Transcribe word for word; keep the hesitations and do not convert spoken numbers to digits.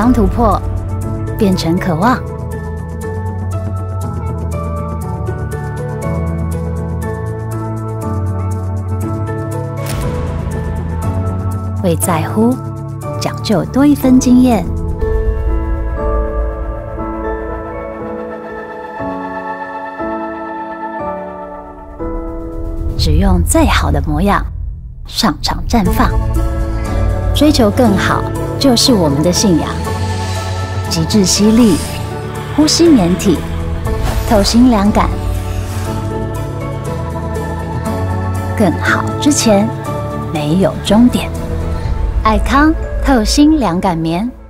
刚突破，变成渴望。为在乎讲究多一分经验，只用最好的模样上场绽放。追求更好就是我们的信仰。极致吸力，呼吸黏体，透心凉感。更好之前没有终点。爱康透心凉感棉。